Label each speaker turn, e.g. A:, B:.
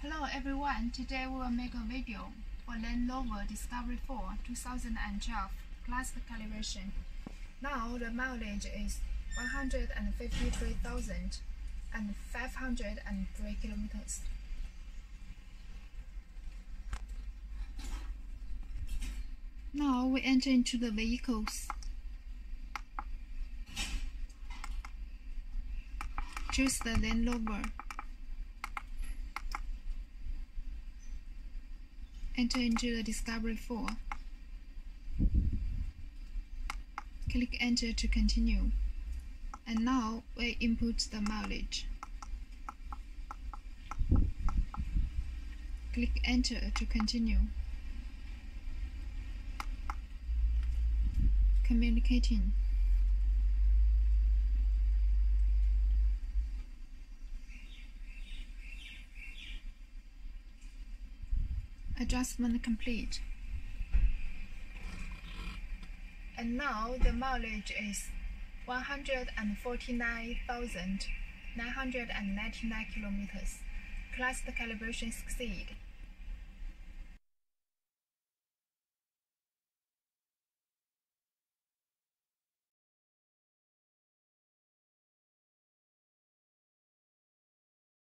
A: Hello everyone, today we will make a video for Land Rover Discovery 4 2012 class calibration. Now the mileage is 153,503 kilometers. Now we enter into the vehicles. Choose the Land Rover. Enter into the Discovery 4. Click Enter to continue. And now we input the mileage. Click Enter to continue. Communicating. Adjustment complete. And now the mileage is 149,999 kilometers. Class calibration succeed.